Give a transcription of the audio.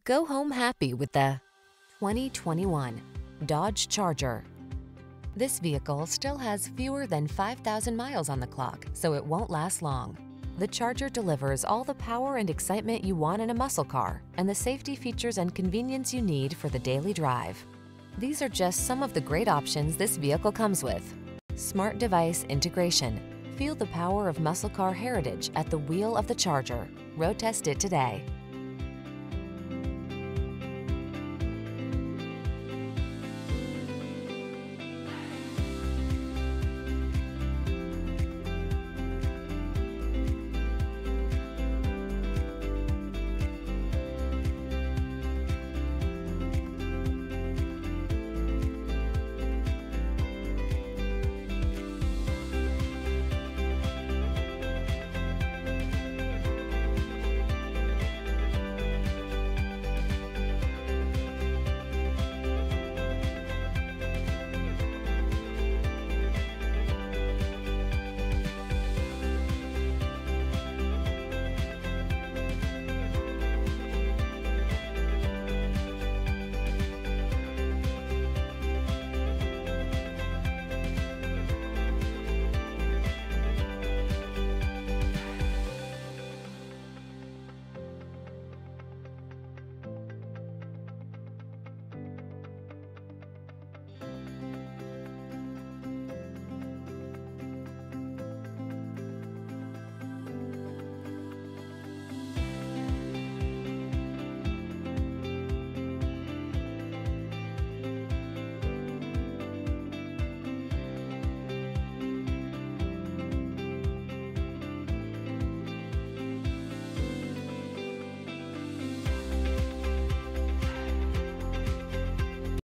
Go home happy with the 2021 Dodge Charger. This vehicle still has fewer than 5,000 miles on the clock, so it won't last long. The Charger delivers all the power and excitement you want in a muscle car and the safety features and convenience you need for the daily drive. These are just some of the great options this vehicle comes with: smart device integration. Feel the power of muscle car heritage at the wheel of the Charger. Road test it today.